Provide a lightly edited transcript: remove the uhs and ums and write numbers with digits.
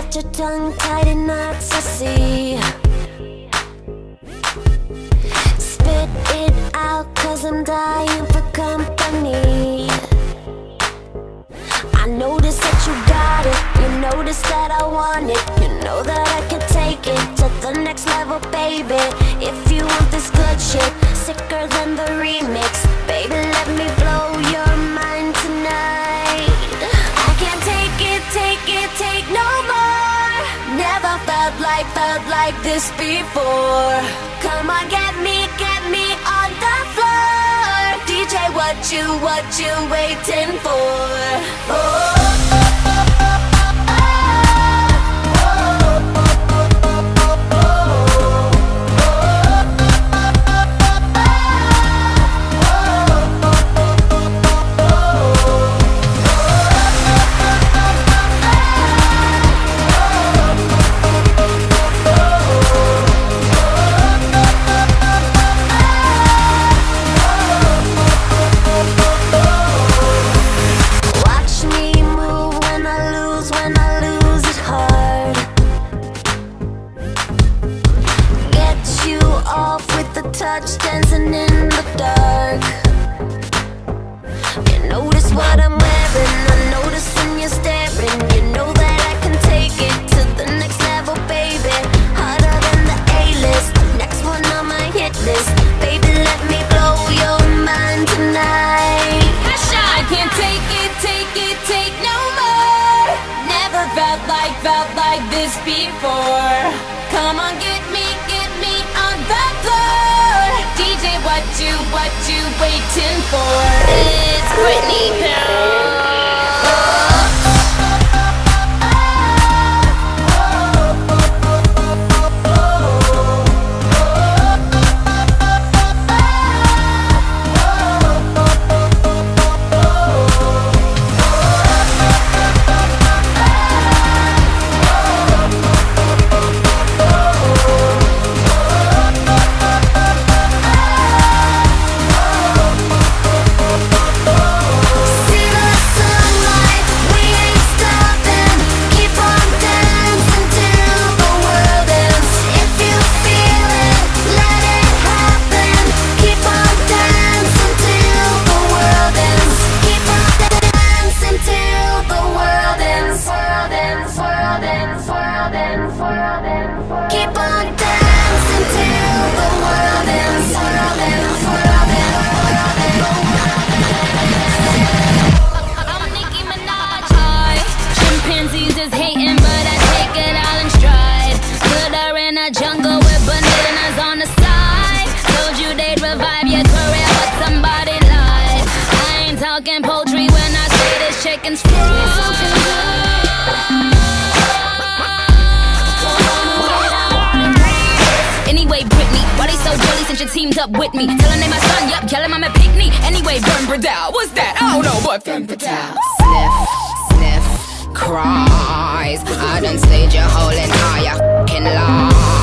got your tongue tied in knots, I see. Spit it out, cause I'm dying for company. I notice that you got it, you notice that I want it. You know that I can take it to the next level, baby. If you want this good shit, sicker than the remix, baby, let me blow your mind tonight. I can't take it, take no more. Never felt like this before. Come on, get me on the floor. DJ, what you waiting for? Oh. Touch dancing in the dark. You notice what I'm wearing, I notice when you're staring. You know that I can take it to the next level, baby. Harder than the A-list, next one on my hit list. Baby, let me blow your mind tonight. I can't take it, take no more. Never felt like this before. Come on, get me on the floor. DJ, what you waiting for? It's Britney. Jungle with bananas on the side. Told you they'd revive your career, but somebody lied. I ain't talking poultry when I say this chicken's fried. Anyway, Britney, why they so jelly since you teamed up with me? Telling they my son, yup, yelling I'm a picnic. Anyway, Burn Bradell, what's that? I don't know what Burn Bradell. Sniff, cries. I done slayed your whole entire f***ing life.